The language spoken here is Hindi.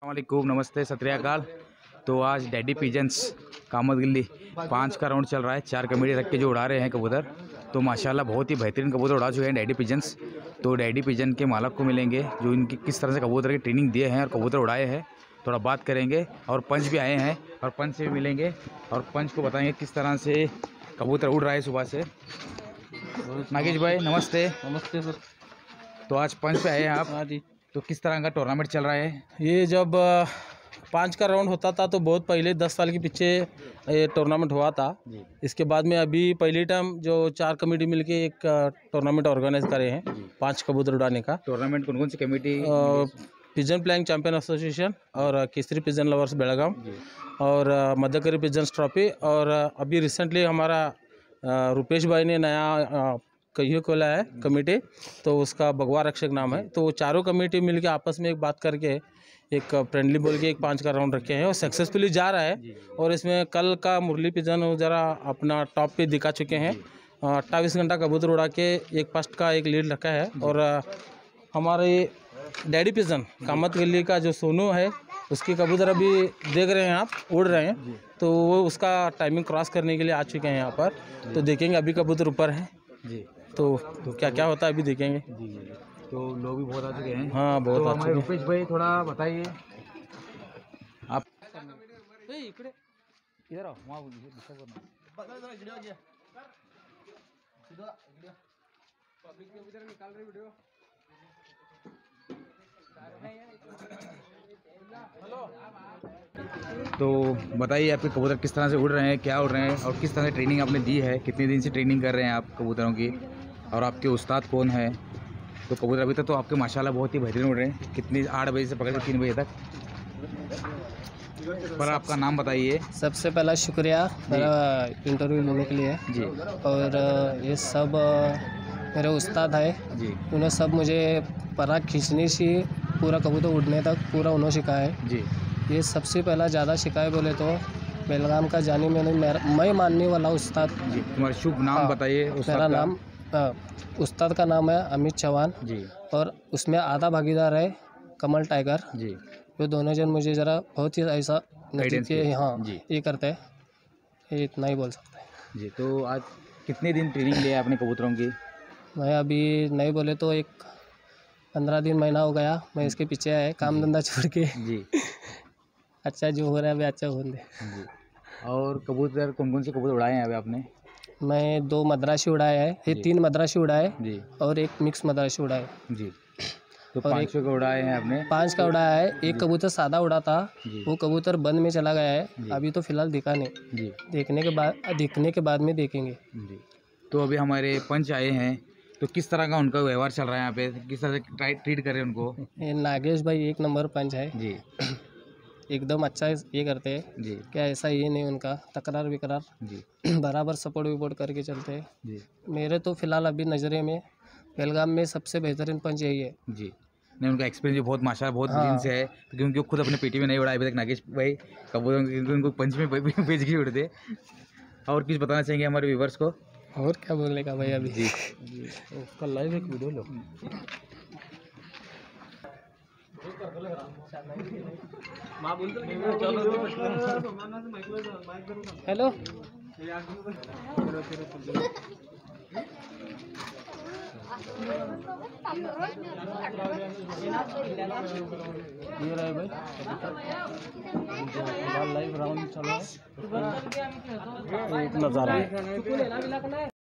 वालेकुम, नमस्ते, सत श्री अकाल। तो आज डैडी पिजन्स कामत गिल्ली 5 का राउंड चल रहा है। 4 कमेटी रख के जो उड़ा रहे हैं कबूतर, तो माशाल्लाह बहुत ही बेहतरीन कबूतर उड़ा चुके हैं डैडी पिजन्स। तो डैडी पिजन के मालक को मिलेंगे जो इनकी किस तरह से कबूतर की ट्रेनिंग दिए हैं और कबूतर उड़ाए हैं, थोड़ा बात करेंगे। और पंच भी आए हैं और पंच से भी मिलेंगे और पंच को बताएंगे किस तरह से कबूतर उड़ रहा है सुबह से। नागेश भाई नमस्ते। नमस्ते सर। तो आज पंच पे आए हैं आप? हाँ जी। तो किस तरह का टूर्नामेंट चल रहा है? ये जब 5 का राउंड होता था तो बहुत पहले 10 साल के पीछे ये टूर्नामेंट हुआ था। इसके बाद में अभी पहली टाइम जो 4 कमेटी मिलके एक टूर्नामेंट ऑर्गेनाइज करे हैं 5 कबूतर उड़ाने का। टूर्नामेंट कौन कौन सी committee? Pigeon flying champion association और केसरी पिजन लवर्स बेलगाम और मध्यकरी पिजन्स ट्रॉफी। और अभी रिसेंटली हमारा रुपेश भाई ने नया कहियो खोला है कमेटी, तो उसका भगवा रक्षक नाम है। तो वो चारों कमेटी मिलके आपस में एक बात करके एक फ्रेंडली बोल के एक 5 का राउंड रखे हैं और सक्सेसफुली जा रहा है। और इसमें कल का मुरली पिजन ज़रा अपना टॉप पे दिखा चुके हैं। 28 घंटा कबूतर उड़ा के एक फर्स्ट का एक लीड रखा है। और हमारे डैडी पिजन कामत गिल्ली का जो सोनू है उसके कबूतर अभी देख रहे हैं आप उड़ रहे हैं, तो वो उसका टाइमिंग क्रॉस करने के लिए आ चुके हैं यहाँ पर। तो देखेंगे अभी कबूतर ऊपर है जी, तो क्या क्या होता है अभी देखेंगे जी। तो लोग भी बहुत आ चुके हैं। हाँ बहुत तो आ चुके हैं। रुपेश भाई थोड़ा बताइए आप। इधर आओ, वहाँ तो बताइए आपके कबूतर किस तरह से उड़ रहे हैं, क्या उड़ रहे हैं और किस तरह से ट्रेनिंग आपने दी है, कितने दिन से ट्रेनिंग कर रहे हैं आप कबूतरों की, और आपके उस्ताद कौन है? तो कबूतर अभी तक तो आपके माशाल्लाह बहुत ही बेहतरीन उड़ रहे हैं। कितनी 8 बजे से पकड़ के 3 बजे तक। पर आपका नाम बताइए। सबसे पहला शुक्रिया मेरा इंटरव्यू लेने के लिए जी। और ये सब मेरे उस्ताद है जी, उन्होंने सब मुझे पराग खींचने से पूरा कबूतर उड़ने तक पूरा उन्होंने सिखाया है जी। ये सबसे पहला ज़्यादा सिखाए बोले तो बेलगाम का जानी मैं मानने वाला उस्ताद जी। तुम्हारा शुभ नाम बताइए। मेरा नाम उस्ताद का नाम है अमित चौहान जी, और उसमें आधा भागीदार है कमल टाइगर जी। वो दोनों जन मुझे ज़रा बहुत ही ऐसा नज़दीक हाँ जी ये करते हैं, ये इतना ही बोल सकते हैं जी। तो आज कितने दिन ट्रेनिंग लिया आपने कबूतरों की? मैं अभी नहीं बोले तो एक 15 दिन महीना हो गया मैं इसके पीछे है, काम धंधा छोड़ के जी। अच्छा जो हो रहा है अभी अच्छा हो दे जी। और कबूतर कौन कौन से कबूतर उड़ाए हैं अभी आपने? मैं 2 मद्रासी उड़ाए हैं, ये 3 मद्रासी उड़ाए जी, और एक मिक्स मद्रासी उड़ाए जी। तो 5 का उड़ाए हैं आपने? 5 का उड़ाया है। एक कबूतर सादा उड़ा था, वो कबूतर बंद में चला गया है, अभी तो फिलहाल दिखा नहीं जी। दिखने के बाद में देखेंगे जी। तो अभी हमारे पंच आए हैं, तो किस तरह का उनका व्यवहार चल रहा है यहाँ पे, किस तरह से ट्रीट कर रहे हैं उनको? नागेश भाई 1 नंबर पंच है जी, एकदम अच्छा ये करते हैं जी। क्या ऐसा ये नहीं उनका तकरार विकरार जी, बराबर सपोर्ट विपोर्ट करके चलते हैं जी। मेरे तो फिलहाल अभी नज़रे में बेलगाम में सबसे बेहतरीन पंच यही है जी। नहीं उनका एक्सपीरियंस भी बहुत माशाल्लाह बहुत दिन से है, क्योंकि खुद अपने पेटी में नहीं उड़ाए अभी तक नागेश भाई कबूतरों, क्योंकि उनको पंच में भेज के उड़ते। और कुछ बताना चाहेंगे हमारे व्यूवर्स को? और क्या बोलने का भाई अभी जी, उसका लाइव एक वीडियो लो। हेलो ये रहा है भाई लाइव राउंड चल रहा है, एक नज़ारा है।